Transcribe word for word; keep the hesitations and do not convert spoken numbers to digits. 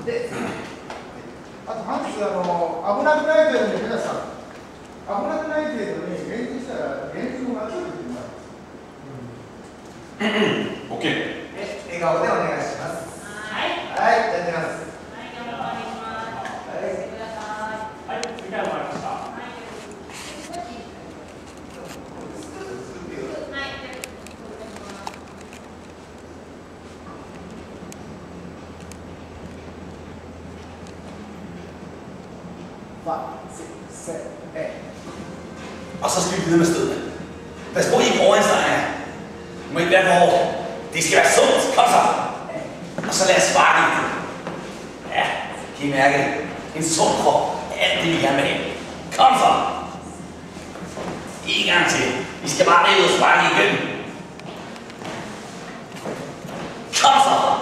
で、あとハンス、あの危なくない程度に皆さん、危なくない程度にレンジしたらレンジも間違えてもらえます。オッケー。で、笑顔でお願いします。はい。はい、やってます。はい、お願いします。はい、してください。はい、次から終わりました。はい。 Og så skal vi videre med stedet. Pas på, I ikke overinstreger. I må ikke være for hårdt. Det skal være sundt. Kom så. Og så lad os sparke i det. Ja, kan I mærke det? En sund krop. Alt det, vi gerne vil have. Kom så. En gang til. Vi skal bare ned og sparke igen. Kom så.